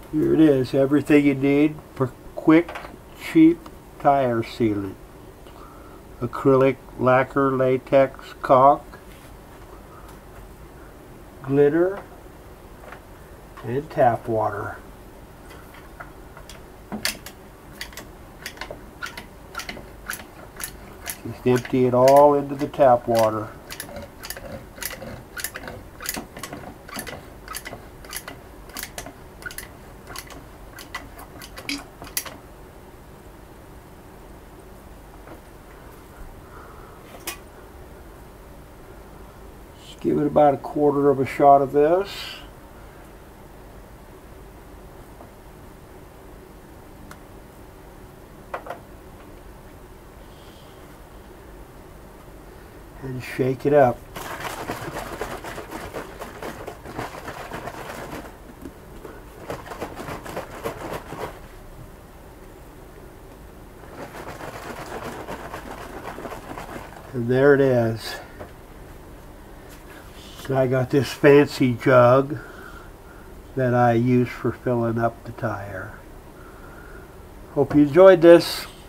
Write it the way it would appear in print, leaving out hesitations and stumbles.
Here it is, everything you need for quick, cheap tire sealant. Acrylic lacquer, latex caulk, glitter, and tap water. Just empty it all into the tap water. Just give it about a quarter of a shot of this. And shake it up. And there it is. And I got this fancy jug that I use for filling up the tire. Hope you enjoyed this.